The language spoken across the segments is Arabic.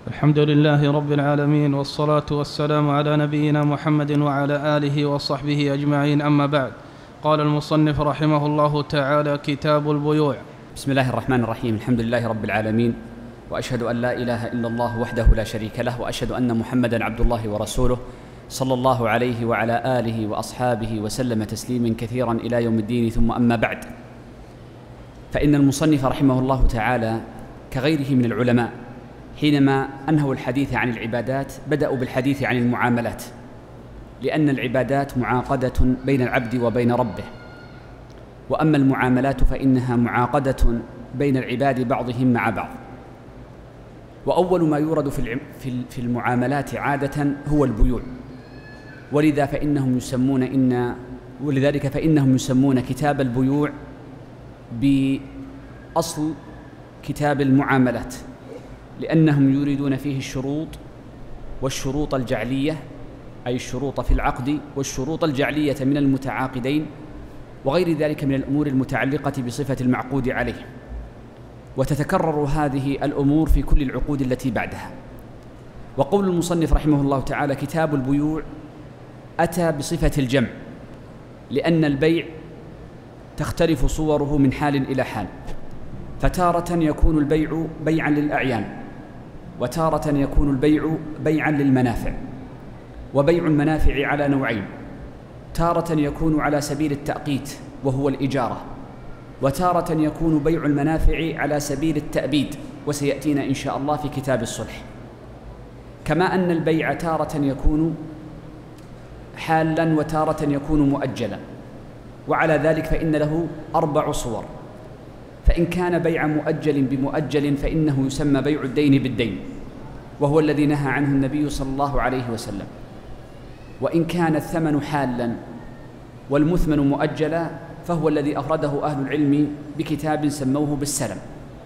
الحمد لله رب العالمين، والصلاة والسلام على نبينا محمد وعلى آله وصحبه أجمعين، أما بعد. قال المصنف رحمه الله تعالى: كتاب البيوع. بسم الله الرحمن الرحيم. الحمد لله رب العالمين، وأشهد أن لا إله إلا الله وحده لا شريك له، وأشهد أن محمدًا عبد الله ورسوله صلى الله عليه وعلى آله وأصحابه وسلم تسليما كثيرا إلى يوم الدين. ثم أما بعد، فإن المصنف رحمه الله تعالى كغيره من العلماء حينما أنهوا الحديث عن العبادات بدأوا بالحديث عن المعاملات، لأن العبادات معاقدة بين العبد وبين ربه، وأما المعاملات فإنها معاقدة بين العباد بعضهم مع بعض. وأول ما يورد في المعاملات عادة هو البيوع، ولذلك فإنهم يسمون كتاب البيوع بأصل كتاب المعاملات، لأنهم يريدون فيه الشروط والشروط الجعلية، أي الشروط في العقد والشروط الجعلية من المتعاقدين وغير ذلك من الأمور المتعلقة بصفة المعقود عليه. وتتكرر هذه الأمور في كل العقود التي بعدها. وقول المصنف رحمه الله تعالى كتاب البيوع أتى بصفة الجمع، لأن البيع تختلف صوره من حال إلى حال، فتارة يكون البيع بيعا للأعيان، وتارة يكون البيع بيعا للمنافع. وبيع المنافع على نوعين: تارة يكون على سبيل التأقيت وهو الإجارة، وتارة يكون بيع المنافع على سبيل التأبيد، وسيأتينا إن شاء الله في كتاب الصلح. كما أن البيع تارة يكون حالا وتارة يكون مؤجلا، وعلى ذلك فإن له 4 صور. فإن كان بيع مؤجل بمؤجل فإنه يسمى بيع الدين بالدين، وهو الذي نهى عنه النبي صلى الله عليه وسلم. وإن كان الثمن حالا والمثمن مؤجلا فهو الذي أفرده أهل العلم بكتاب سموه بالسلم.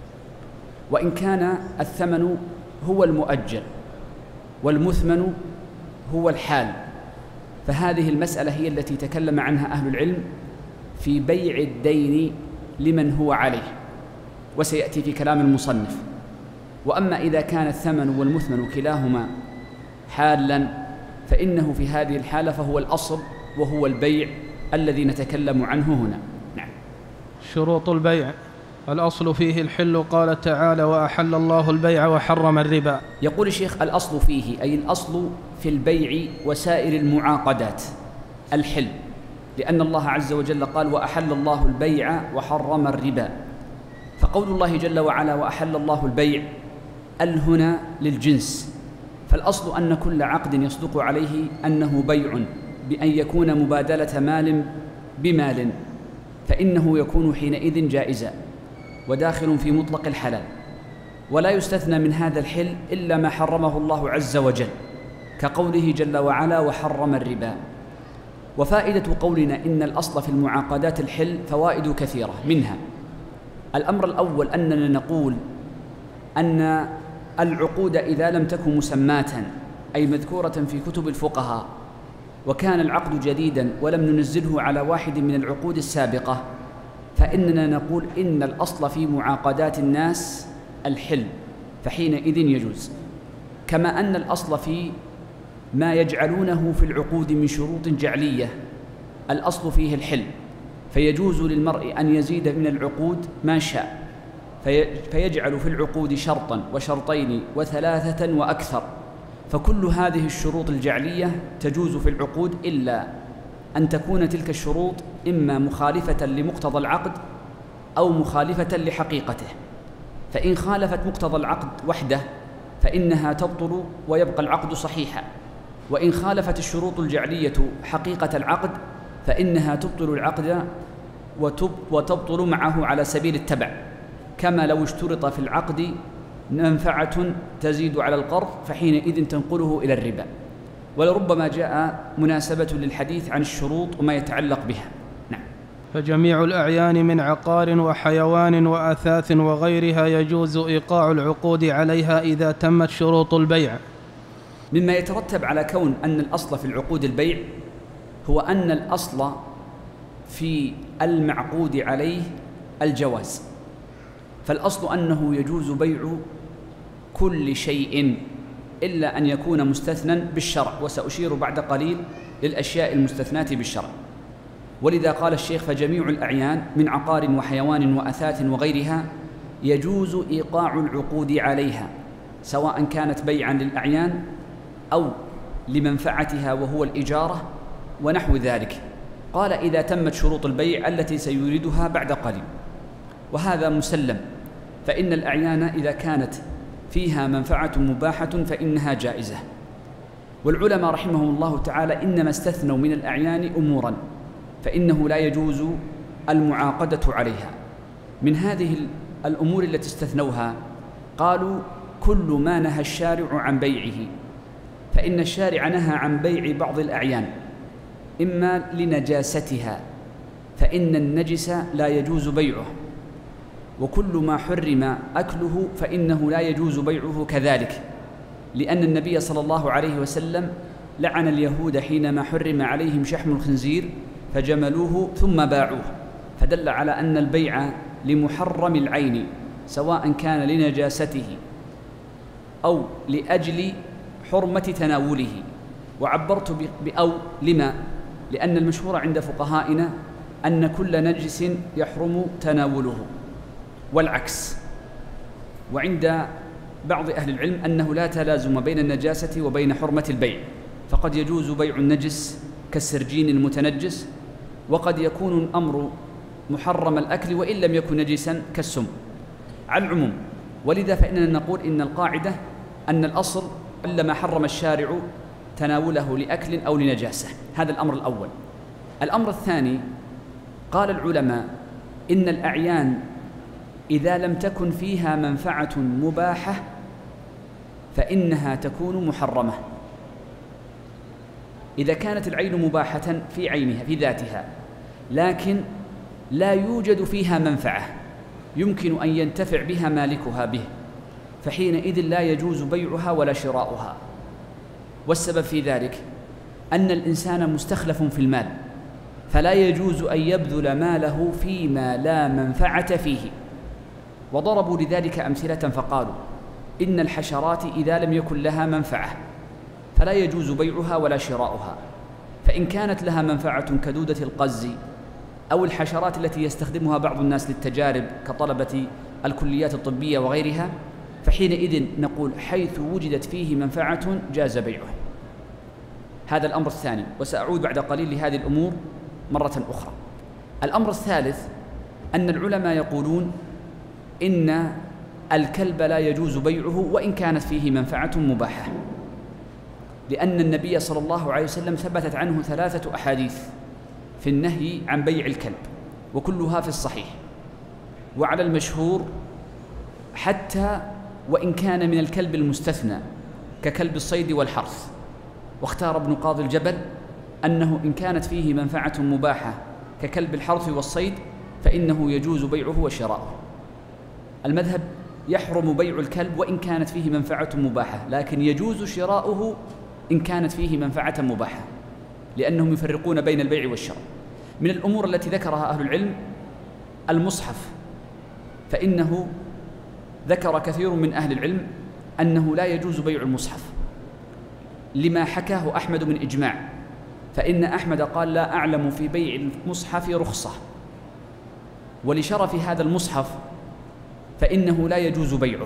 وإن كان الثمن هو المؤجل والمثمن هو الحال، فهذه المسألة هي التي تكلم عنها أهل العلم في بيع الدين لمن هو عليه، وسيأتي في كلام المصنف. وأما إذا كان الثمن والمثمن كلاهما حالا فإنه في هذه الحالة فهو الأصل، وهو البيع الذي نتكلم عنه هنا. نعم. شروط البيع: الأصل فيه الحل، قال تعالى: وأحل الله البيع وحرم الربا. يقول الشيخ: الأصل فيه، أي الأصل في البيع وسائر المعاقدات الحل، لأن الله عز وجل قال: وأحل الله البيع وحرم الربا. فقول الله جل وعلا وأحل الله البيع هنا للجنس، فالأصل أن كل عقد يصدق عليه أنه بيع بأن يكون مبادلة مال بمال، فإنه يكون حينئذ جائزا وداخل في مطلق الحلال، ولا يستثنى من هذا الحل إلا ما حرمه الله عز وجل، كقوله جل وعلا: وحرم الربا. وفائدة قولنا إن الأصل في المعاقدات الحل فوائد كثيرة، منها: الأمر الأول أننا نقول أن العقود إذا لم تكن مسماة، أي مذكورة في كتب الفقهاء، وكان العقد جديدا ولم ننزله على واحد من العقود السابقة، فإننا نقول إن الأصل في معاقدات الناس الحل، فحينئذ يجوز. كما أن الأصل في ما يجعلونه في العقود من شروط جعلية الأصل فيه الحل، فيجوز للمرء أن يزيد من العقود ما شاء، فيجعل في العقود شرطا وشرطين وثلاثة وأكثر. فكل هذه الشروط الجعلية تجوز في العقود، إلا أن تكون تلك الشروط إما مخالفة لمقتضى العقد أو مخالفة لحقيقته. فإن خالفت مقتضى العقد وحده فإنها تبطل ويبقى العقد صحيحا، وإن خالفت الشروط الجعلية حقيقة العقد فإنها تبطل العقد وتبطل معه على سبيل التبع، كما لو اشترط في العقد منفعة تزيد على القرض فحينئذ تنقله إلى الربا. ولربما جاء مناسبة للحديث عن الشروط وما يتعلق بها. نعم. فجميع الأعيان من عقار وحيوان وأثاث وغيرها يجوز إيقاع العقود عليها إذا تمت شروط البيع. مما يترتب على كون أن الأصل في العقود البيع هو أن الأصل في المعقود عليه الجواز، فالأصل أنه يجوز بيع كل شيء إلا أن يكون مستثنى بالشرع، وسأشير بعد قليل للأشياء المستثناة بالشرع. ولذا قال الشيخ: فجميع الأعيان من عقار وحيوان وأثاث وغيرها يجوز إيقاع العقود عليها، سواء كانت بيعا للأعيان أو لمنفعتها وهو الإجارة ونحو ذلك. قال: إذا تمت شروط البيع التي سيريدها بعد قليل، وهذا مسلم، فإن الأعيان إذا كانت فيها منفعة مباحة فإنها جائزة. والعلماء رحمهم الله تعالى إنما استثنوا من الأعيان أموراً فإنه لا يجوز المعاقدة عليها. من هذه الأمور التي استثنوها قالوا: كل ما نهى الشارع عن بيعه، فإن الشارع نهى عن بيع بعض الأعيان إما لنجاستها، فإن النجس لا يجوز بيعه، وكل ما حرم أكله فإنه لا يجوز بيعه كذلك، لأن النبي صلى الله عليه وسلم لعن اليهود حينما حرم عليهم شحم الخنزير فجملوه ثم باعوه، فدل على أن البيع لمحرم العين سواء كان لنجاسته أو لأجل حرمة تناوله. وعبرت بأو لما؟ لأن المشهور عند فقهائنا أن كل نجس يحرم تناوله والعكس، وعند بعض أهل العلم أنه لا تلازم بين النجاسة وبين حرمة البيع، فقد يجوز بيع النجس كالسرجين المتنجس، وقد يكون الأمر محرم الأكل وإن لم يكن نجسا كالسم على العموم. ولذا فإننا نقول إن القاعدة أن الأصل إلا ما حرم الشارع تناوله لأكل أو لنجاسة. هذا الأمر الأول. الأمر الثاني، قال العلماء إن الأعيان إذا لم تكن فيها منفعة مباحة فإنها تكون محرمة. إذا كانت العين مباحة في عينها في ذاتها لكن لا يوجد فيها منفعة يمكن أن ينتفع بها مالكها به، فحينئذ لا يجوز بيعها ولا شراؤها. والسبب في ذلك أن الإنسان مستخلف في المال، فلا يجوز أن يبذل ماله فيما لا منفعة فيه. وضربوا لذلك أمثلة فقالوا إن الحشرات إذا لم يكن لها منفعة فلا يجوز بيعها ولا شراؤها، فإن كانت لها منفعة كدودة القز أو الحشرات التي يستخدمها بعض الناس للتجارب كطلبة الكليات الطبية وغيرها، فحينئذ نقول حيث وجدت فيه منفعة جاز بيعه. هذا الأمر الثاني، وسأعود بعد قليل لهذه الأمور مرة أخرى. الأمر الثالث أن العلماء يقولون إن الكلب لا يجوز بيعه وإن كانت فيه منفعة مباحة، لأن النبي صلى الله عليه وسلم ثبتت عنه 3 أحاديث في النهي عن بيع الكلب وكلها في الصحيح. وعلى المشهور حتى وإن كان من الكلب المستثنى ككلب الصيد والحرث، واختار ابن قاضي الجبل أنه إن كانت فيه منفعة مباحة ككلب الحرث والصيد فإنه يجوز بيعه وشراؤه. المذهب يحرم بيع الكلب وإن كانت فيه منفعة مباحة، لكن يجوز شراؤه إن كانت فيه منفعة مباحة، لأنهم يفرقون بين البيع والشراء. من الأمور التي ذكرها أهل العلم المصحف، فإنه ذكر كثير من أهل العلم أنه لا يجوز بيع المصحف لما حكاه أحمد من إجماع، فإن أحمد قال لا أعلم في بيع المصحف رخصة، ولشرف هذا المصحف فإنه لا يجوز بيعه،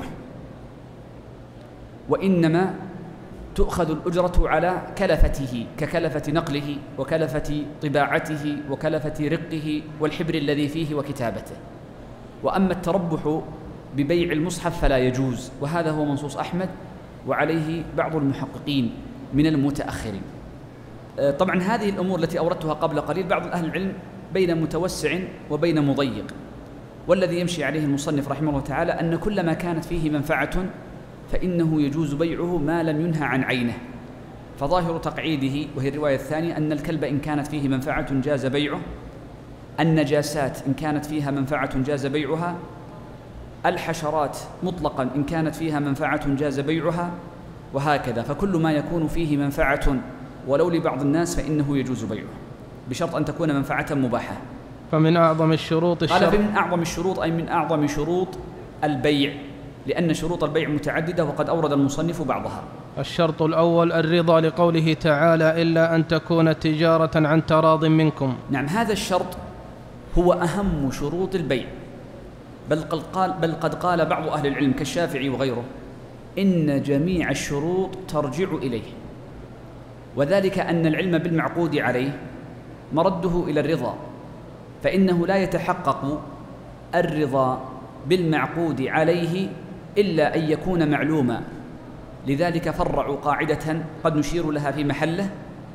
وإنما تؤخذ الأجرة على كلفته ككلفة نقله وكلفة طباعته وكلفة رقه والحبر الذي فيه وكتابته. وأما التربح ببيع المصحف فلا يجوز، وهذا هو منصوص أحمد وعليه بعض المحققين من المتأخرين. طبعا هذه الأمور التي أوردتها قبل قليل بعض أهل العلم بين متوسع وبين مضيق، والذي يمشي عليه المصنف رحمه الله تعالى أن كل ما كانت فيه منفعة فإنه يجوز بيعه ما لم ينهى عن عينه. فظاهر تقعيده وهي الرواية الثانية أن الكلب إن كانت فيه منفعة جاز بيعه، النجاسات إن كانت فيها منفعة جاز بيعها، الحشرات مطلقا إن كانت فيها منفعة جاز بيعها، وهكذا. فكل ما يكون فيه منفعة ولو لبعض الناس فإنه يجوز بيعه بشرط أن تكون منفعة مباحة. فمن أعظم الشروط قال من أعظم الشروط أي من أعظم شروط البيع لأن شروط البيع متعددة وقد أورد المصنف بعضها. الشرط الأول الرضا لقوله تعالى إلا أن تكون تجارة عن تراض منكم. نعم، هذا الشرط هو أهم شروط البيع، بل قد قال بعض أهل العلم كالشافعي وغيره إن جميع الشروط ترجع إليه، وذلك أن العلم بالمعقود عليه مرده إلى الرضا، فإنه لا يتحقق الرضا بالمعقود عليه إلا أن يكون معلوما. لذلك فرعوا قاعدة قد نشير لها في محله،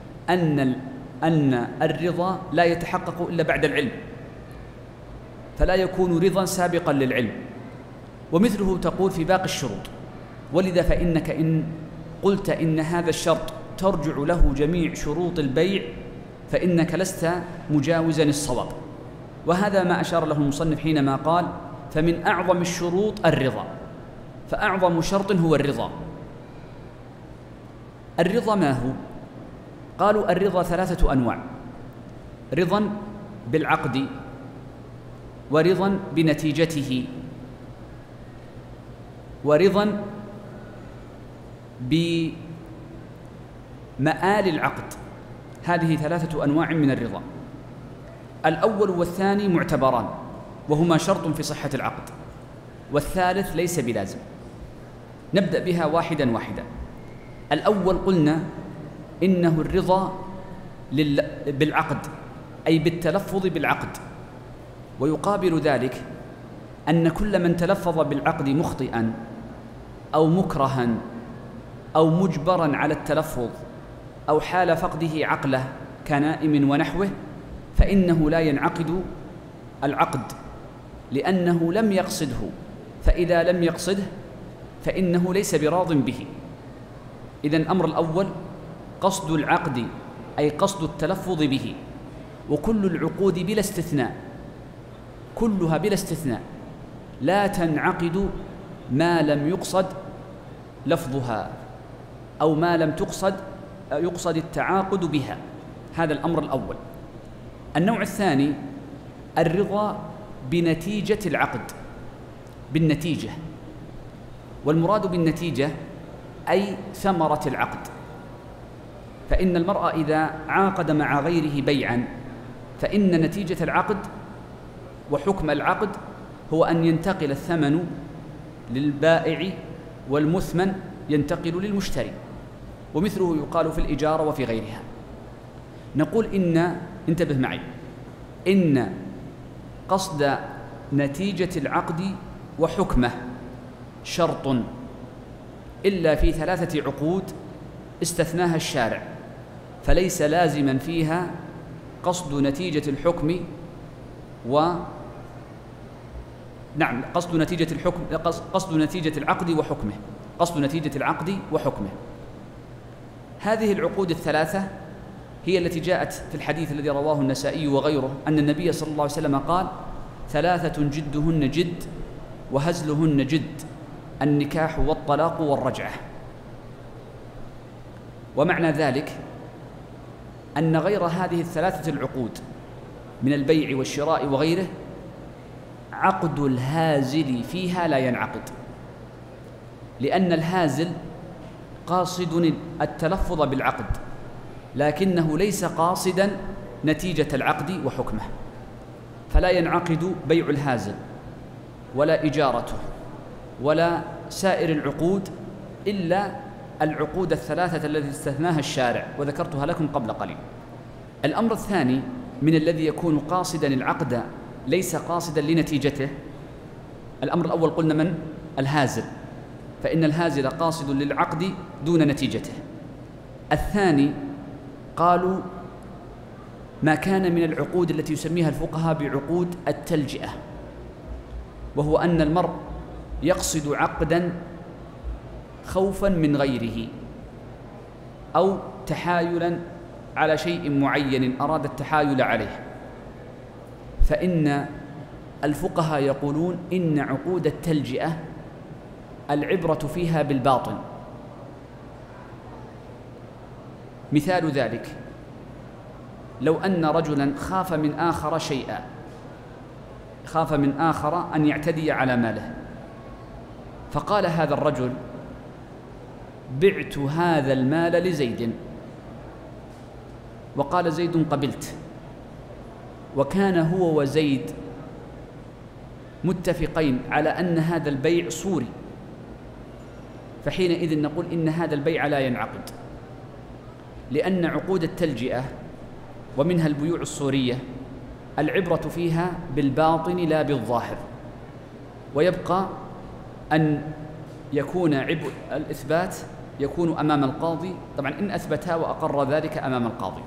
أن الرضا لا يتحقق إلا بعد العلم، فلا يكون رضا سابقا للعلم، ومثله تقول في باقي الشروط. ولذا فإنك إن قلت إن هذا الشرط ترجع له جميع شروط البيع فإنك لست مجاوزا الصواب، وهذا ما أشار له المصنف حينما قال فمن أعظم الشروط الرضا، فأعظم شرط هو الرضا. الرضا ما هو؟ قالوا الرضا 3 أنواع: رضا بالعقد، ورضا بنتيجته، ورضا بمآل العقد. هذه 3 أنواع من الرضا. الأول والثاني معتبران وهما شرط في صحة العقد، والثالث ليس بلازم. نبدأ بها واحدا واحدا. الأول قلنا إنه الرضا بالعقد، أي بالتلفظ بالعقد، ويقابل ذلك أن كل من تلفظ بالعقد مخطئا أو مكرها أو مجبرا على التلفظ أو حال فقده عقله كنائم ونحوه فإنه لا ينعقد العقد، لأنه لم يقصده، فإذا لم يقصده فإنه ليس براض به. إذن الأمر الأول قصد العقد، أي قصد التلفظ به، وكل العقود بلا استثناء، كلها بلا استثناء لا تنعقد ما لم يقصد لفظها أو ما لم يقصد التعاقد بها. هذا الأمر الأول. النوع الثاني الرضا بنتيجة العقد، بالنتيجة، والمراد بالنتيجة أي ثمرة العقد. فإن المرء إذا عاقد مع غيره بيعا فإن نتيجة العقد وحكم العقد هو أن ينتقل الثمن للبائع والمثمن ينتقل للمشتري، ومثله يقال في الإجارة وفي غيرها. نقول انتبه معي، إن قصد نتيجة العقد وحكمه شرط إلا في 3 عقود استثناها الشارع، فليس لازما فيها قصد نتيجة الحكم قصد نتيجة العقد وحكمه، قصد نتيجة العقد وحكمه. هذه العقود ال3 هي التي جاءت في الحديث الذي رواه النسائي وغيره أن النبي صلى الله عليه وسلم قال: 3 جدهن جد وهزلهن جد، النكاح والطلاق والرجعة. ومعنى ذلك أن غير هذه ال3 العقود من البيع والشراء وغيره عقد الهازل فيها لا ينعقد، لأن الهازل قاصد التلفظ بالعقد لكنه ليس قاصدا نتيجة العقد وحكمه، فلا ينعقد بيع الهازل ولا إجارته ولا سائر العقود إلا العقود ال3 التي استثناها الشارع وذكرتها لكم قبل قليل. الأمر الثاني من الذي يكون قاصدا العقد ليس قاصدا لنتيجته. الأمر الأول قلنا من؟ الهازل، فإن الهازل قاصد للعقد دون نتيجته. الثاني قالوا ما كان من العقود التي يسميها الفقهاء بعقود التلجئة، وهو أن المرء يقصد عقدا خوفا من غيره أو تحايلا على شيء معين أراد التحايل عليه، فإن الفقهاء يقولون إن عقود التلجئة العبرة فيها بالباطن. مثال ذلك لو أن رجلا خاف من آخر شيئا، خاف من آخر أن يعتدي على ماله، فقال هذا الرجل: بعت هذا المال لزيد. وقال زيد: قبلت. وكان هو وزيد متفقين على أن هذا البيع صوري، فحينئذ نقول إن هذا البيع لا ينعقد، لأن عقود التلجئة ومنها البيوع الصورية العبرة فيها بالباطن لا بالظاهر، ويبقى أن يكون عبء الإثبات يكون أمام القاضي، طبعا إن أثبتا وأقر ذلك أمام القاضي.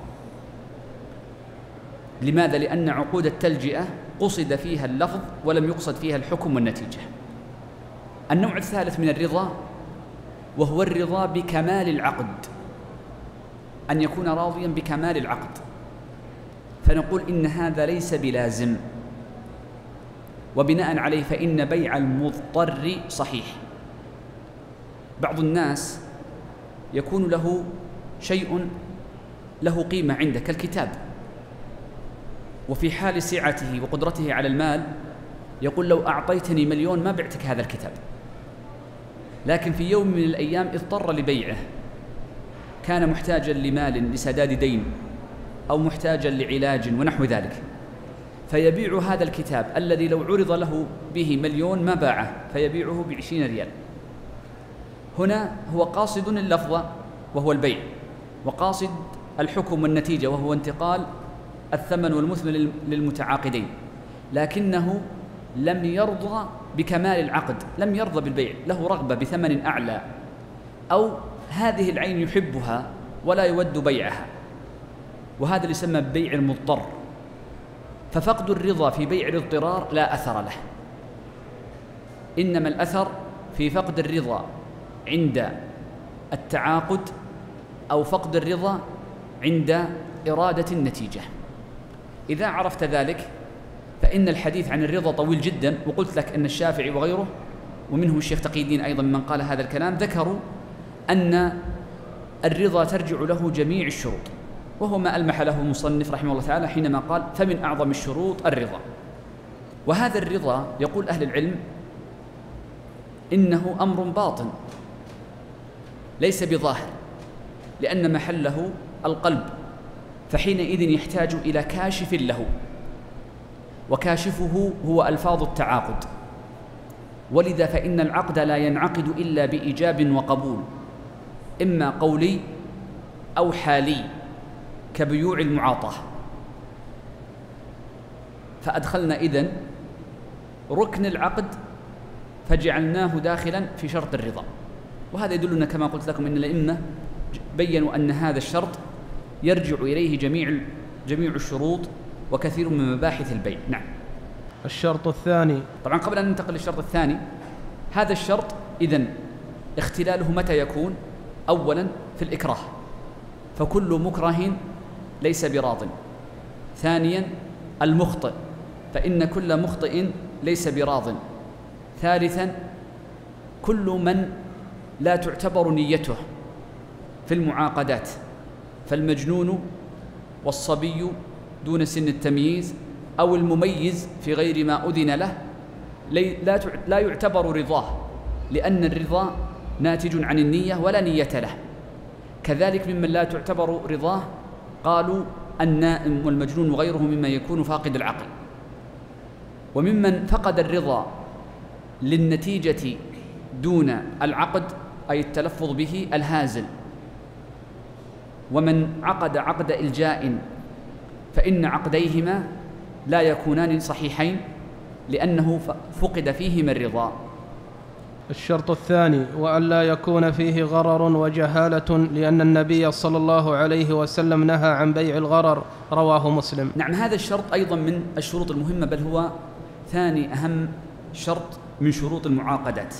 لماذا؟ لأن عقود التلجئة قصد فيها اللفظ ولم يقصد فيها الحكم والنتيجة. النوع الثالث من الرضا وهو الرضا بكمال العقد، أن يكون راضيا بكمال العقد، فنقول إن هذا ليس بلازم، وبناء عليه فإن بيع المضطر صحيح. بعض الناس يكون له شيء له قيمة عنده كالكتاب، وفي حال سعته وقدرته على المال يقول: لو أعطيتني 1,000,000 ما بعتك هذا الكتاب. لكن في يوم من الأيام اضطر لبيعه، كان محتاجا لمال لسداد دين أو محتاجا لعلاج ونحو ذلك، فيبيع هذا الكتاب الذي لو عرض له به 1,000,000 ما باعه، فيبيعه ب20 ريال. هنا هو قاصد اللفظ وهو البيع، وقاصد الحكم والنتيجة وهو انتقال الثمن والمثمن للمتعاقدين، لكنه لم يرضى بكمال العقد، لم يرضى بالبيع، له رغبة بثمن أعلى، أو هذه العين يحبها ولا يود بيعها، وهذا اللي يسمى ببيع المضطر. ففقد الرضا في بيع الاضطرار لا أثر له، إنما الأثر في فقد الرضا عند التعاقد أو فقد الرضا عند إرادة النتيجة. إذا عرفت ذلك فإن الحديث عن الرضا طويل جدا، وقلت لك أن الشافعي وغيره ومنهم الشيخ تقي الدين أيضا من قال هذا الكلام ذكروا أن الرضا ترجع له جميع الشروط، وهو ما ألمح له المصنف رحمه الله تعالى حينما قال: فمن أعظم الشروط الرضا. وهذا الرضا يقول أهل العلم إنه أمر باطن ليس بظاهر، لأن محله القلب، فحينئذ يحتاج إلى كاشف له، وكاشفه هو ألفاظ التعاقد. ولذا فإن العقد لا ينعقد إلا بإيجاب وقبول، إما قولي أو حالي كبيوع المعاطاة. فأدخلنا إذن ركن العقد فجعلناه داخلا في شرط الرضا، وهذا يدلنا كما قلت لكم إن الأئمة بيّنوا أن هذا الشرط يرجع إليه جميع الشروط وكثير من مباحث البيع. نعم. الشرط الثاني، طبعا قبل أن ننتقل للشرط الثاني، هذا الشرط إذن اختلاله متى يكون؟ أولا في الإكراه، فكل مكره ليس براض. ثانيا المخطئ، فإن كل مخطئ ليس براض. ثالثا كل من لا تعتبر نيته في المعاقدات، فالمجنون والصبي دون سن التمييز أو المميز في غير ما أذن له لا يعتبر رضاه، لأن الرضا ناتج عن النية ولا نية له. كذلك ممن لا تعتبر رضاه قالوا النائم والمجنون وغيره مما يكون فاقد العقل. وممن فقد الرضا للنتيجة دون العقد أي التلفظ به الهازل. ومن عقد عقد إلجاء فإن عقديهما لا يكونان صحيحين لأنه فقد فيهما الرضا. الشرط الثاني: وأن لا يكون فيه غرر وجهالة، لأن النبي صلى الله عليه وسلم نهى عن بيع الغرر، رواه مسلم. نعم، هذا الشرط أيضا من الشروط المهمة، بل هو ثاني أهم شرط من شروط المعاقدات.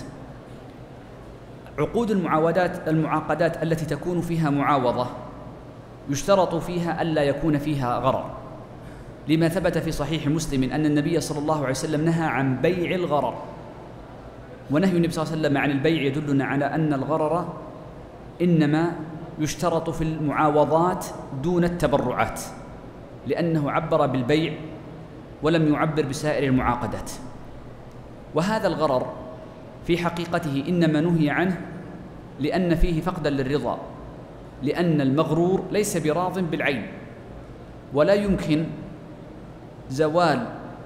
عقود المعاقدات التي تكون فيها معاوضة يشترط فيها ألا يكون فيها غرر، لما ثبت في صحيح مسلم أن النبي صلى الله عليه وسلم نهى عن بيع الغرر. ونهي النبي صلى الله عليه وسلم عن البيع يدلنا على أن الغرر إنما يشترط في المعاوضات دون التبرعات، لأنه عبر بالبيع ولم يعبر بسائر المعاقدات. وهذا الغرر في حقيقته إنما نهي عنه لأن فيه فقدا للرضا، لأن المغرور ليس براض بالعين، ولا يمكن زوال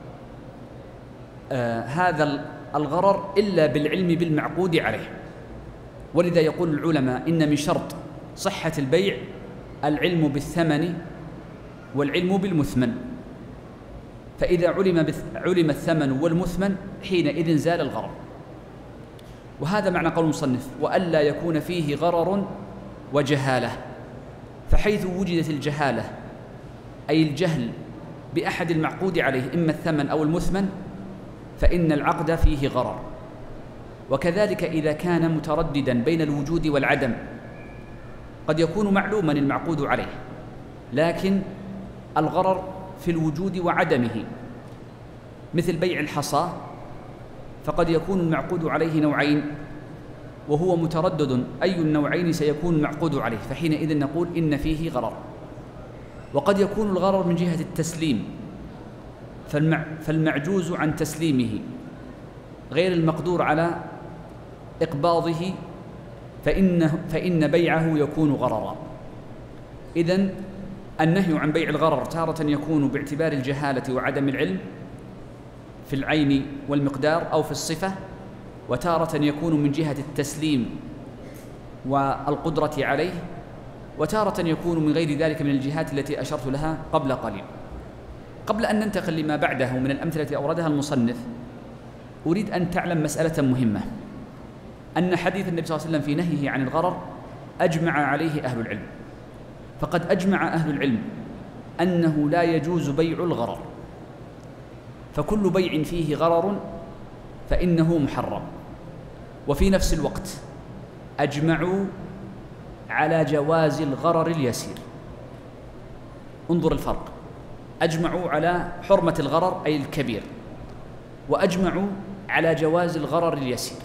هذا الغرر إلا بالعلم بالمعقود عليه. ولذا يقول العلماء إن من شرط صحة البيع العلم بالثمن والعلم بالمثمن، فإذا علم الثمن والمثمن حينئذ زال الغرر. وهذا معنى قول المصنف: وألا يكون فيه غرر وجهالة. فحيث وجدت الجهالة أي الجهل بأحد المعقود عليه إما الثمن أو المثمن فإن العقد فيه غرر. وكذلك إذا كان مترددا بين الوجود والعدم، قد يكون معلوما المعقود عليه لكن الغرر في الوجود وعدمه، مثل بيع الحصى، فقد يكون المعقود عليه نوعين وهو متردد أي النوعين سيكون المعقود عليه، فحينئذ نقول إن فيه غرر. وقد يكون الغرر من جهة التسليم، فالمعجوز عن تسليمه غير المقدور على إقباضه فإن بيعه يكون غررا. إذن النهي عن بيع الغرر تارة يكون باعتبار الجهالة وعدم العلم في العين والمقدار أو في الصفة، وتارة يكون من جهة التسليم والقدرة عليه، وتارة يكون من غير ذلك من الجهات التي أشرت لها قبل قليل. قبل أن ننتقل لما بعده من الأمثلة التي أوردها المصنف، أريد أن تعلم مسألة مهمة، أن حديث النبي صلى الله عليه وسلم في نهيه عن الغرر أجمع عليه أهل العلم، فقد أجمع أهل العلم أنه لا يجوز بيع الغرر، فكل بيع فيه غرر فإنه محرم. وفي نفس الوقت أجمعوا على جواز الغرر اليسير. انظر الفرق، أجمعوا على حرمة الغرر أي الكبير، وأجمعوا على جواز الغرر اليسير،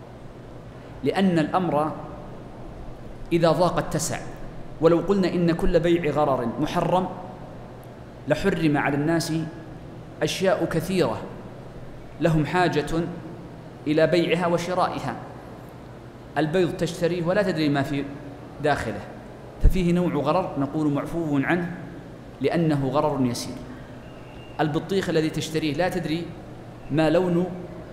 لأن الأمر إذا ضاق اتسع. ولو قلنا إن كل بيع غرر محرم لحرم على الناس أشياء كثيرة لهم حاجة إلى بيعها وشرائها. البيض تشتريه ولا تدري ما في داخله، ففيه نوع غرر نقول معفو عنه لأنه غرر يسير. البطيخ الذي تشتريه لا تدري ما لون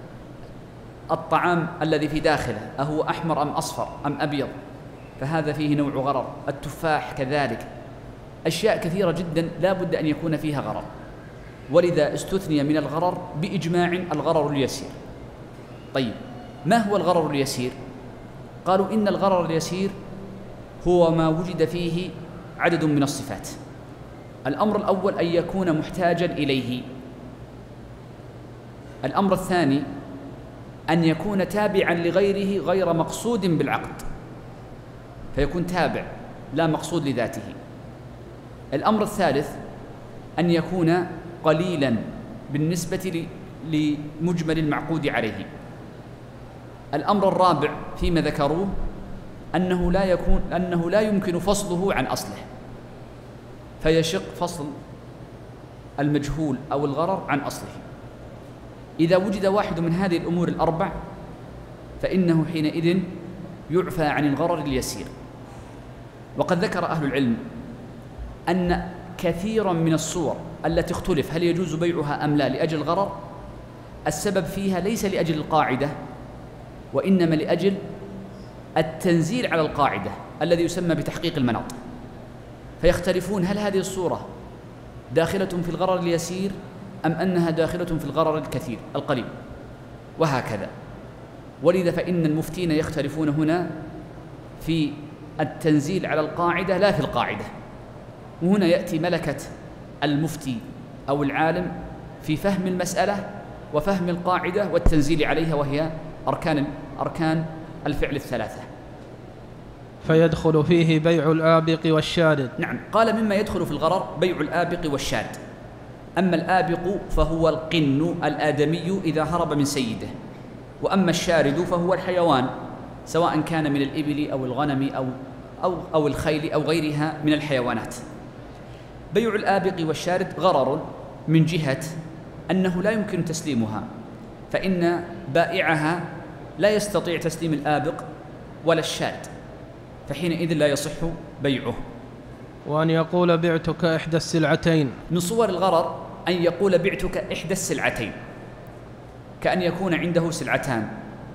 الطعام الذي في داخله، أهو أحمر أم أصفر أم أبيض، فهذا فيه نوع غرر. التفاح كذلك، أشياء كثيرة جدا لا بد أن يكون فيها غرر، ولذا استثني من الغرر بإجماع الغرر اليسير. طيب، ما هو الغرر اليسير؟ قالوا إن الغرر اليسير هو ما وجد فيه عدد من الصفات. الأمر الأول أن يكون محتاجا إليه. الأمر الثاني أن يكون تابعا لغيره غير مقصود بالعقد، فيكون تابع لا مقصود لذاته. الأمر الثالث أن يكون قليلا بالنسبة لمجمل المعقود عليه. الأمر الرابع فيما ذكروه أنه لا يمكن فصله عن أصله، فيشق فصل المجهول أو الغرر عن أصله. إذا وجد واحد من هذه الأمور الأربع فإنه حينئذ يعفى عن الغرر اليسير. وقد ذكر أهل العلم أن كثيرا من الصور التي اختلف هل يجوز بيعها أم لا لأجل الغرر، السبب فيها ليس لأجل القاعدة، وإنما لأجل التنزيل على القاعدة الذي يسمى بتحقيق المناط. فيختلفون هل هذه الصورة داخلة في الغرر اليسير أم أنها داخلة في الغرر الكثير القليل، وهكذا. ولذا فإن المفتين يختلفون هنا في التنزيل على القاعدة لا في القاعدة. وهنا يأتي ملكة المفتي أو العالم في فهم المسألة وفهم القاعدة والتنزيل عليها، وهي أركان الفعل الثلاثة. فيدخل فيه بيع الآبق والشارد. نعم، قال مما يدخل في الغرر بيع الآبق والشارد. أما الآبق فهو القن الآدمي إذا هرب من سيده، وأما الشارد فهو الحيوان سواء كان من الإبل أو الغنم أو الخيل أو غيرها من الحيوانات. بيع الآبق والشارد غرر من جهة أنه لا يمكن تسليمها، فإن بائعها لا يستطيع تسليم الآبق ولا الشاد، فحينئذ لا يصح بيعه. وأن يقول بعتك إحدى السلعتين. من صور الغرر أن يقول بعتك إحدى السلعتين، كأن يكون عنده سلعتان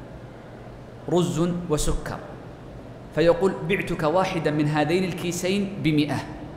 رز وسكر، فيقول بعتك واحدا من هذين الكيسين ب100،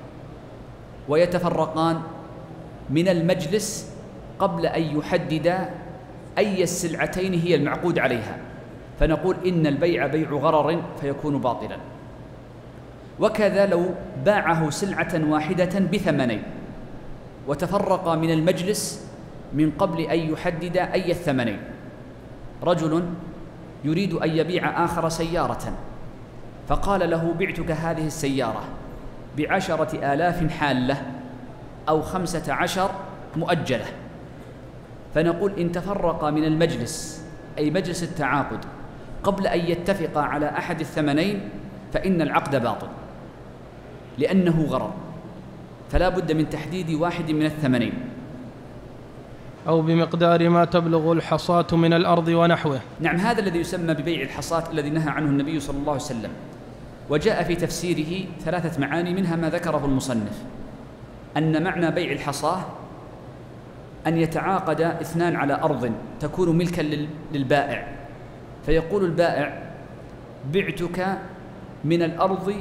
ويتفرقان من المجلس قبل أن يحدد أي السلعتين هي المعقود عليها، فنقول إن البيع بيع غرر فيكون باطلا. وكذا لو باعه سلعة واحدة بثمنين وتفرقا من المجلس من قبل أن يحدد أي الثمنين. رجل يريد أن يبيع آخر سيارة، فقال له بعتك هذه السيارة ب10,000 حالة أو 15 مؤجلة، فنقول إن تفرقا من المجلس أي مجلس التعاقد قبل أن يتفقا على أحد الثمنين فإن العقد باطل، لأنه غرر، فلا بد من تحديد واحد من الثمنين. أو بمقدار ما تبلغ الحصاة من الأرض ونحوه. نعم، هذا الذي يسمى ببيع الحصاة الذي نهى عنه النبي صلى الله عليه وسلم، وجاء في تفسيره 3 معاني، منها ما ذكره المصنف، أن معنى بيع الحصاة أن يتعاقد 2 على أرض تكون ملكا للبائع، فيقول البائع بعتك من الأرض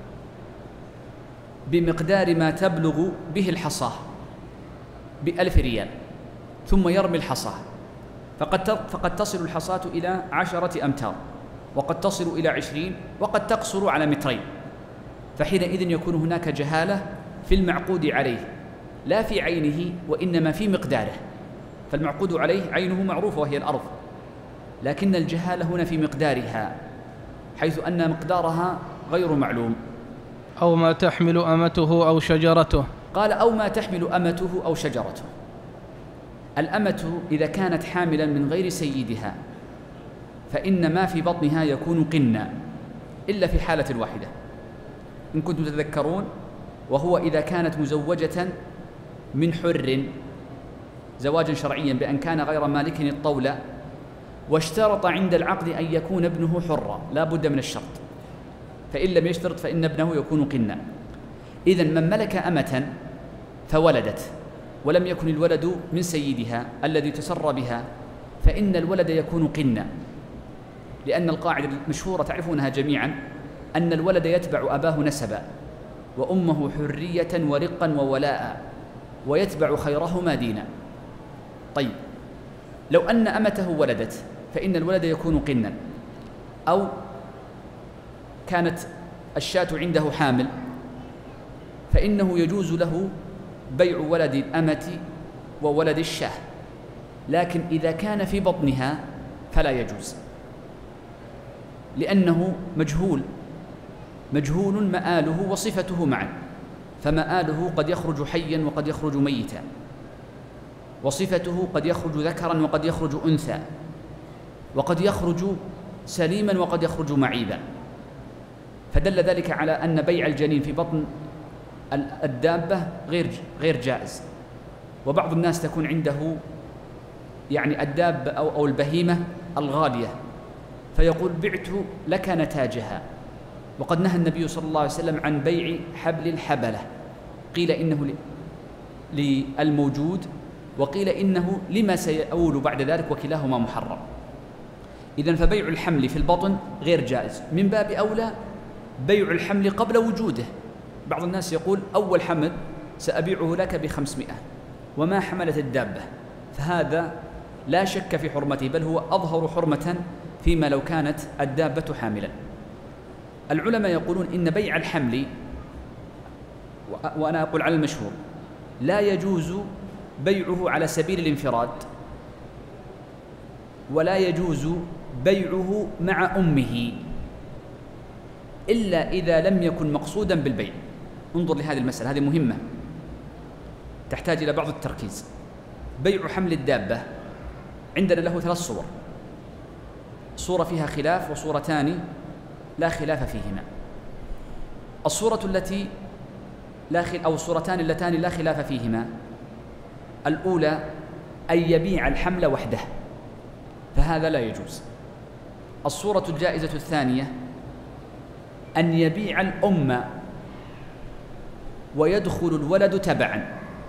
بمقدار ما تبلغ به الحصاة ب1000 ريال، ثم يرمي الحصاة، فقد تصل الحصاة إلى 10 أمتار، وقد تصل إلى 20، وقد تقصر على 2 متر، فحينئذ يكون هناك جهالة في المعقود عليه، لا في عينه وإنما في مقداره، فالمعقود عليه عينه معروفة وهي الأرض، لكن الجهالة هنا في مقدارها، حيث أن مقدارها غير معلوم. أو ما تحمل أمته أو شجرته. قال أو ما تحمل أمته أو شجرته. الأمة إذا كانت حاملا من غير سيدها فإن ما في بطنها يكون قنا، إلا في حالة واحدة إن كنتم تتذكرون، وهو إذا كانت مزوجة من حر زواجا شرعيا بأن كان غير مالك الطولة، واشترط عند العقد أن يكون ابنه حرا، لا بد من الشرط، فإن لم يشترط فإن ابنه يكون قنا. إذن من ملك أمة فولدت ولم يكن الولد من سيدها الذي تسرى بها فإن الولد يكون قنا، لأن القاعدة المشهورة تعرفونها جميعا أن الولد يتبع أباه نسبا وأمه حرية ورقا وولاء، ويتبع خيرهما دينا. طيب، لو أن أمته ولدت فإن الولد يكون قنا، أو كانت الشاة عنده حامل فإنه يجوز له بيع ولد الأمة وولد الشاه، لكن إذا كان في بطنها فلا يجوز، لأنه مجهول مآله وصفته معا، فمآله قد يخرج حيا وقد يخرج ميتا، وصفته قد يخرج ذكرا وقد يخرج أنثى، وقد يخرج سليما وقد يخرج معيبا، فدل ذلك على أن بيع الجنين في بطن الدابة غير جائز. وبعض الناس تكون عنده يعني الدابة أو البهيمة الغالية، فيقول بعت لك نتاجها، وقد نهى النبي صلى الله عليه وسلم عن بيع حبل الحبلة، قيل إنه للموجود وقيل إنه لما سيؤول بعد ذلك، وكلاهما محرم. إذن فبيع الحمل في البطن غير جائز، من باب أولى بيع الحمل قبل وجوده. بعض الناس يقول أول حمل سأبيعه لك ب500 وما حملت الدابة، فهذا لا شك في حرمته، بل هو أظهر حرمة فيما لو كانت الدابة حاملا. العلماء يقولون إن بيع الحمل، وأنا أقول على المشهور، لا يجوز بيعه على سبيل الانفراد، ولا يجوز بيعه مع أمه إلا إذا لم يكن مقصودا بالبيع. انظر لهذه المسألة، هذه مهمة تحتاج إلى بعض التركيز. بيع حمل الدابة عندنا له 3 صور، صورة فيها خلاف وصورتان لا خلاف فيهما. الصورة التي أو الصورتان اللتان لا خلاف فيهما، الأولى أن يبيع الحمل وحده، فهذا لا يجوز، الصورة الجائزة الثانية أن يبيع الأم ويدخل الولد تبعا.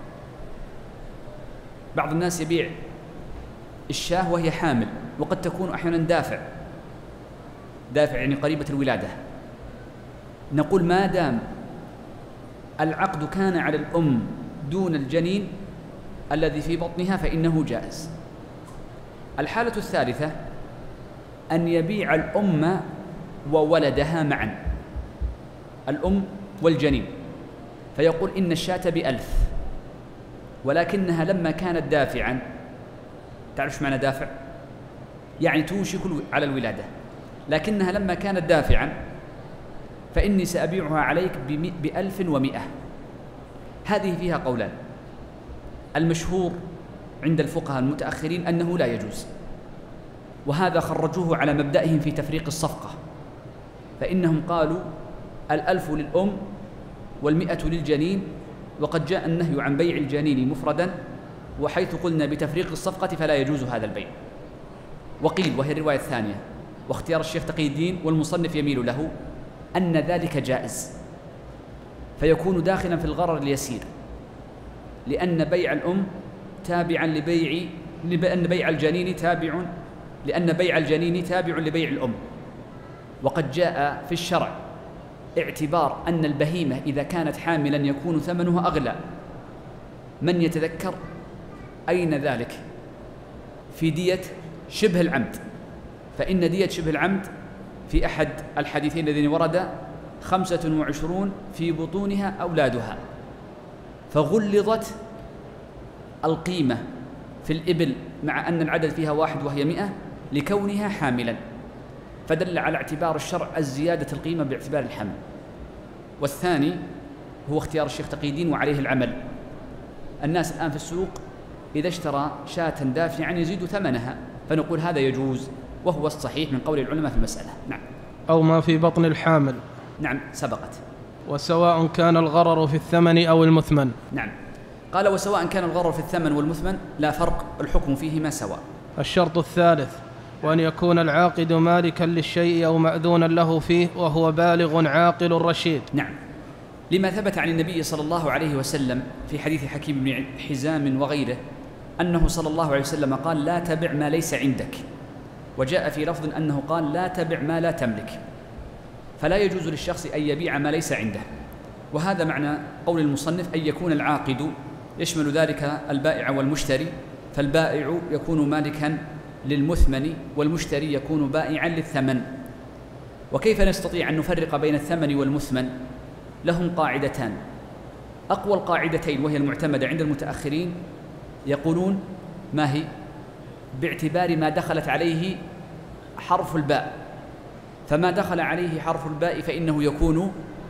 بعض الناس يبيع الشاة وهي حامل، وقد تكون أحيانا دافع يعني قريبة الولادة. نقول ما دام العقد كان على الأم دون الجنين الذي في بطنها فإنه جائز. الحالة الثالثة أن يبيع الأم وولدها معا، الأم والجنين، فيقول إن الشاة ب1000 ولكنها لما كانت دافعا، تعرف معنى دافع؟ يعني توشك على الولادة، لكنها لما كانت دافعا فإني سأبيعها عليك ب1100. هذه فيها قولان. المشهور عند الفقهاء المتأخرين أنه لا يجوز، وهذا خرجوه على مبدئهم في تفريق الصفقة، فإنهم قالوا 1000 للأم وال100 للجنين، وقد جاء النهي عن بيع الجنين مفردا، وحيث قلنا بتفريق الصفقة فلا يجوز هذا البيع. وقيل، وهي الرواية الثانية واختيار الشيخ تقي الدين والمصنف يميل له، أن ذلك جائز فيكون داخلا في الغرر اليسير، لأن بيع الأم تابعا لأن بيع الجنين تابع لبيع الأم. وقد جاء في الشرع اعتبار أن البهيمة إذا كانت حاملا يكون ثمنها أغلى. من يتذكر أين ذلك؟ في دية شبه العمد، فإن دية شبه العمد في أحد الحديثين الذين ورد 25 في بطونها أولادها، فغلظت القيمة في الإبل مع أن العدد فيها 1 وهي 100 لكونها حاملا، فدل على اعتبار الشرع الزيادة القيمة باعتبار الحمل. والثاني هو اختيار الشيخ تقي الدين وعليه العمل. الناس الآن في السوق إذا اشترى شاة دافعا يزيد ثمنها، فنقول هذا يجوز، وهو الصحيح من قول العلماء في المسألة. نعم. أو ما في بطن الحامل. نعم سبقت. وسواء كان الغرر في الثمن أو المثمن. نعم. قال وسواء كان الغرر في الثمن والمثمن لا فرق، الحكم فيهما سواء. الشرط الثالث وأن يكون العاقد مالكا للشيء أو مأذونا له فيه وهو بالغ عاقل رشيد. نعم، لما ثبت عن النبي صلى الله عليه وسلم في حديث حكيم بن حزام وغيره أنه صلى الله عليه وسلم قال لا تبع ما ليس عندك، وجاء في لفظ أنه قال لا تبع ما لا تملك، فلا يجوز للشخص أن يبيع ما ليس عنده. وهذا معنى قول المصنف أن يكون العاقد يشمل ذلك البائع والمشتري، فالبائع يكون مالكا للمثمن والمشتري يكون بائعا للثمن. وكيف نستطيع أن نفرق بين الثمن والمثمن؟ لهم قاعدتان، أقوى القاعدتين وهي المعتمدة عند المتأخرين يقولون ما هي؟ باعتبار ما دخلت عليه حرف الباء، فما دخل عليه حرف الباء فإنه يكون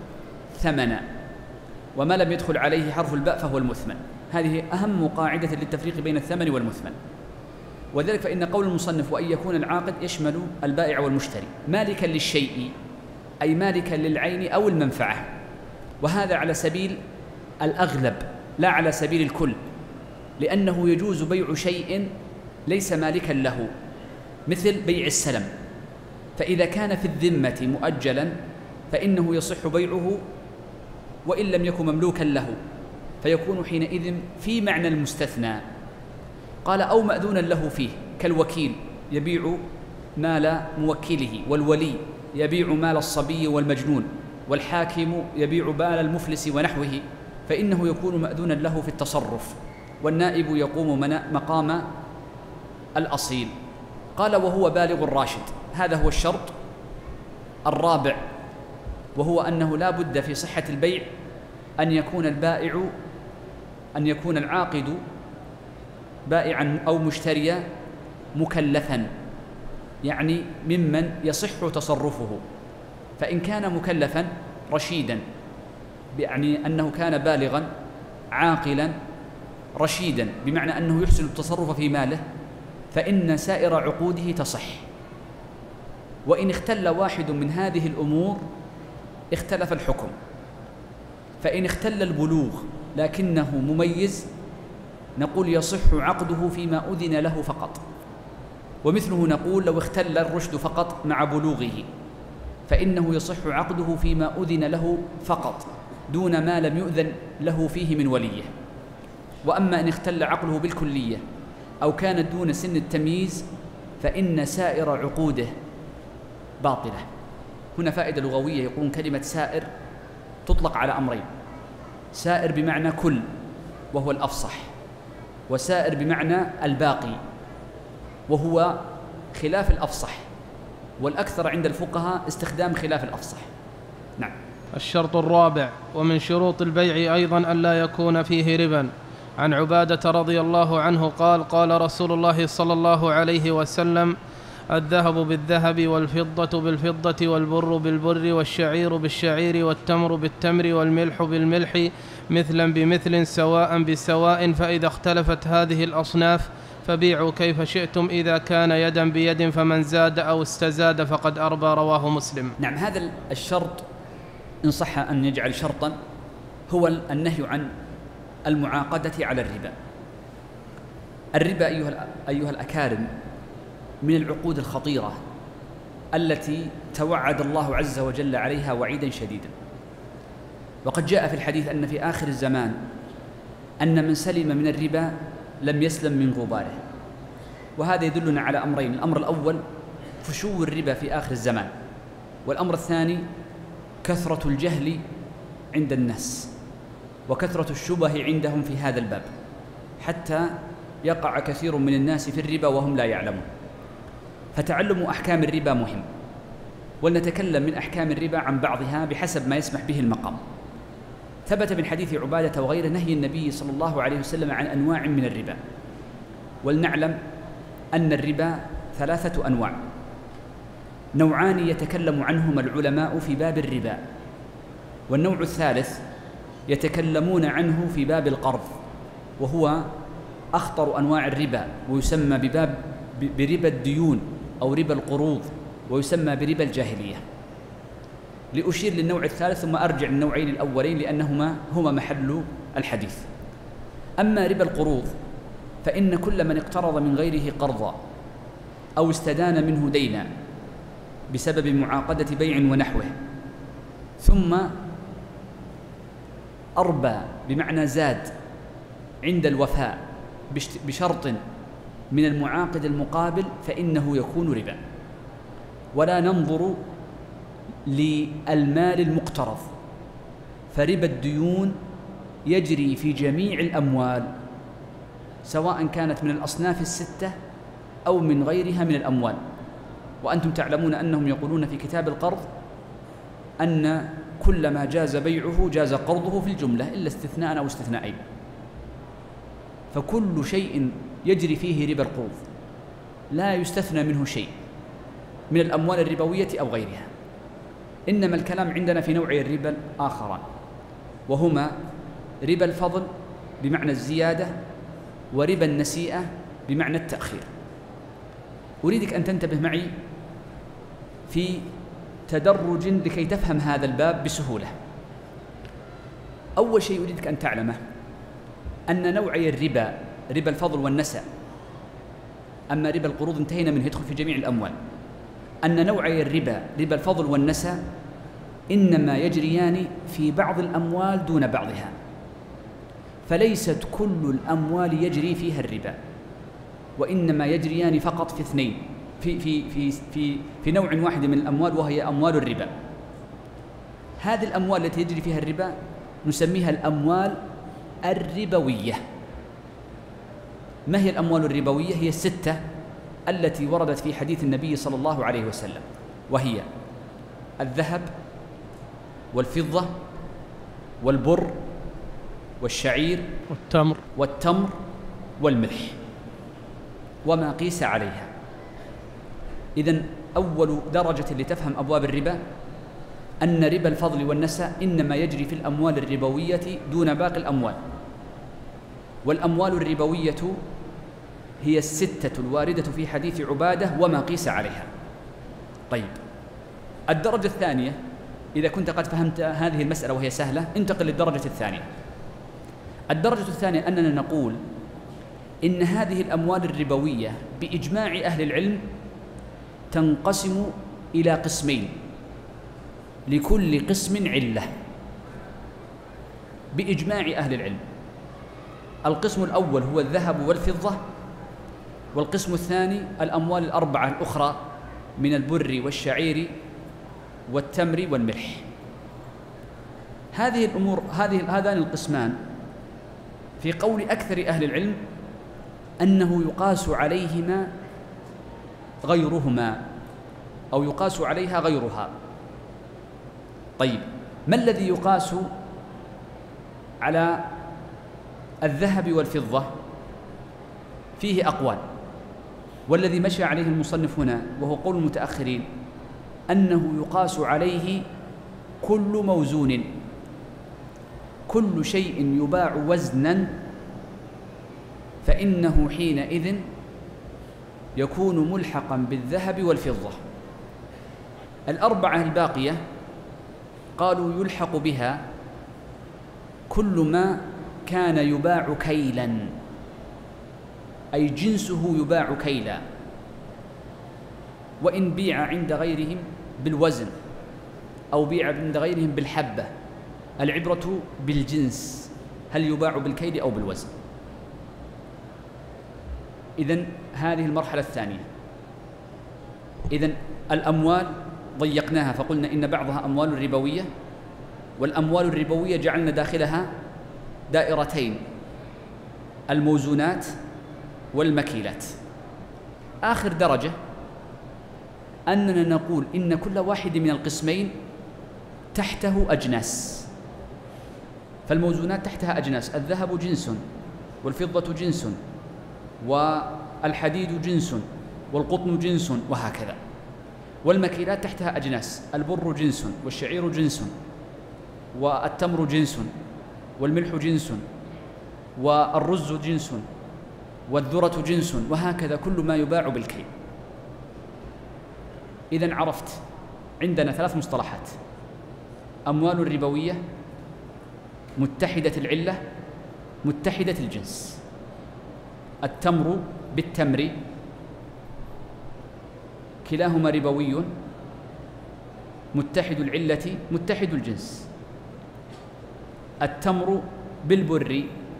ثمنا، وما لم يدخل عليه حرف الباء فهو المثمن. هذه أهم قاعدة للتفريق بين الثمن والمثمن. وذلك فإن قول المصنف وأن يكون العاقد يشمل البائع والمشتري مالكا للشيء أي مالكا للعين أو المنفعة، وهذا على سبيل الأغلب لا على سبيل الكل، لأنه يجوز بيع شيء ليس مالكا له، مثل بيع السلم، فإذا كان في الذمة مؤجلا فإنه يصح بيعه وإن لم يكن مملوكا له، فيكون حينئذ في معنى المستثنى. قال أو مأذونا له فيه كالوكيل يبيع مال موكله، والولي يبيع مال الصبي والمجنون، والحاكم يبيع مال المفلس ونحوه، فإنه يكون مأذونا له في التصرف، والنائب يقوم مقام الأصيل. قال وهو بالغ راشد. هذا هو الشرط الرابع، وهو أنه لا بد في صحة البيع أن يكون العاقد بائعا أو مشتريا مكلفا، يعني ممن يصح تصرفه. فإن كان مكلفا رشيدا، يعني أنه كان بالغا عاقلا رشيدا، بمعنى أنه يحسن التصرف في ماله، فإن سائر عقوده تصح. وإن اختل واحد من هذه الأمور اختلف الحكم، فإن اختل البلوغ لكنه مميز نقول يصح عقده فيما أذن له فقط، ومثله نقول لو اختل الرشد فقط مع بلوغه فإنه يصح عقده فيما أذن له فقط دون ما لم يؤذن له فيه من وليه. وأما إن اختل عقله بالكلية أو كان دون سن التمييز فإن سائر عقوده باطلة. هنا فائدة لغوية، يقولون كلمة سائر تطلق على أمرين: سائر بمعنى كل وهو الأفصح، وسائر بمعنى الباقي وهو خلاف الأفصح، والأكثر عند الفقهاء استخدام خلاف الأفصح. نعم. الشرط الرابع: ومن شروط البيع أيضا ألا يكون فيه ربا. عن عبادة رضي الله عنه قال: قال رسول الله صلى الله عليه وسلم: الذهب بالذهب والفضة بالفضة والبر بالبر والشعير بالشعير والتمر بالتمر والملح بالملح مثلا بمثل سواء بسواء، فإذا اختلفت هذه الأصناف فبيعوا كيف شئتم إذا كان يدا بيد، فمن زاد أو استزاد فقد أربى. رواه مسلم. نعم، هذا الشرط إن صح أن يجعل شرطا هو النهي عن المعاقدة على الربا. الربا أيها الأكارم من العقود الخطيرة التي توعد الله عز وجل عليها وعيدا شديدا. وقد جاء في الحديث أن في آخر الزمان أن من سلم من الربا لم يسلم من غباره، وهذا يدلنا على أمرين: الأمر الأول فشو الربا في آخر الزمان، والأمر الثاني كثرة الجهل عند الناس وكثرة الشبه عندهم في هذا الباب، حتى يقع كثير من الناس في الربا وهم لا يعلمون. فتعلم أحكام الربا مهم، ولنتكلم من أحكام الربا عن بعضها بحسب ما يسمح به المقام. ثبت من حديث عبادة وغيره نهي النبي صلى الله عليه وسلم عن أنواع من الربا. ولنعلم أن الربا 3 أنواع: نوعان يتكلم عنهما العلماء في باب الربا، والنوع الثالث يتكلمون عنه في باب القرض، وهو أخطر أنواع الربا، ويسمى بربا الديون أو ربا القروض، ويسمى بربا الجاهلية. لأشير للنوع الثالث ثم أرجع للنوعين الأولين لأنهما هما محل الحديث. أما ربا القروض فإن كل من اقترض من غيره قرضا أو استدان منه دينا بسبب معاقدة بيع ونحوه ثم أربى بمعنى زاد عند الوفاء بشرط من المعاقد المقابل فإنه يكون ربا. ولا ننظر للمال المقترض، فربا الديون يجري في جميع الأموال سواء كانت من الأصناف 6 أو من غيرها من الأموال. وأنتم تعلمون أنهم يقولون في كتاب القرض أن كل ما جاز بيعه جاز قرضه في الجملة إلا استثناء أو استثنائين، فكل شيء يجري فيه ربا القروض لا يستثنى منه شيء من الأموال الربوية أو غيرها. إنما الكلام عندنا في نوعي الربا الآخران، وهما ربا الفضل بمعنى الزيادة وربا النسيئة بمعنى التأخير. أريدك أن تنتبه معي في تدرج لكي تفهم هذا الباب بسهولة. أول شيء أريدك أن تعلمه أن نوعي الربا ربا الفضل والنسأ، أما ربا القروض انتهينا منه يدخل في جميع الأموال، أن نوعي الربا ربا الفضل والنسأ إنما يجريان في بعض الأموال دون بعضها، فليست كل الأموال يجري فيها الربا، وإنما يجريان فقط في 2 في نوع واحد من الأموال، وهي أموال الربا. هذه الأموال التي يجري فيها الربا نسميها الأموال الربوية. ما هي الأموال الربوية؟ هي 6 التي وردت في حديث النبي صلى الله عليه وسلم، وهي الذهب والفضة والبر والشعير والتمر والملح وما قيس عليها. إذن أول درجة لتفهم أبواب الربا أن ربا الفضل والنسأ إنما يجري في الأموال الربوية دون باقي الأموال، والأموال الربوية هي 6 الواردة في حديث عبادة وما قيس عليها. طيب، الدرجة الثانية إذا كنت قد فهمت هذه المسألة وهي سهلة انتقل للدرجة الثانية. الدرجة الثانية أننا نقول إن هذه الأموال الربوية بإجماع أهل العلم تنقسم إلى قسمين، لكل قسم علة بإجماع أهل العلم. القسم الأول هو الذهب والفضة، والقسم الثاني الأموال الأربعة الأخرى من البر والشعير والتمر والملح. هذه الأمور هذان القسمان في قول أكثر أهل العلم أنه يقاس عليهما غيرهما أو يقاس عليها غيرها. طيب، ما الذي يقاس على الذهب والفضة؟ فيه أقوال، والذي مشى عليه المصنف هنا وهو قول المتأخرين أنه يقاس عليه كل موزون، كل شيء يباع وزنا فإنه حينئذ يكون ملحقا بالذهب والفضة. الأربعة الباقية قالوا يلحق بها كل ما كان يباع كيلا، أي جنسه يباع كيلا، وإن بيع عند غيرهم بالوزن أو بيع عند غيرهم بالحبة، العبرة بالجنس، هل يباع بالكيل أو بالوزن. إذن هذه المرحلة الثانية. إذن الأموال ضيقناها فقلنا إن بعضها أموال ربوية، والأموال الربوية جعلنا داخلها دائرتين: الموزونات والمكيلات. آخر درجة أننا نقول إن كل واحد من القسمين تحته أجناس. فالموزونات تحتها أجناس: الذهب جنس، والفضة جنس، والحديد جنس، والقطن جنس، وهكذا. والمكيلات تحتها أجناس: البر جنس، والشعير جنس، والتمر جنس، والملح جنس، والرز جنس، والذرة جنس، وهكذا كل ما يباع بالكيل. إذن عرفت عندنا ثلاث مصطلحات: أموال ربوية، متحدة العلة، متحدة الجنس. التمر بالتمر كلاهما ربوي، متحد العلة متحد الجنس. التمر بالبر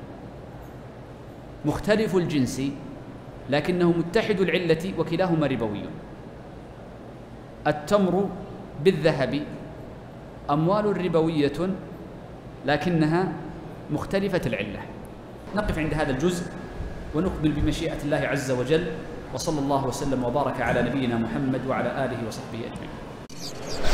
مختلف الجنس لكنه متحد العلة وكلاهما ربوي. التمر بالذهب أموال ربوية لكنها مختلفة العلة. نقف عند هذا الجزء ونكمل بمشيئة الله عز وجل، وصلى الله وسلم وبارك على نبينا محمد وعلى آله وصحبه أجمعين.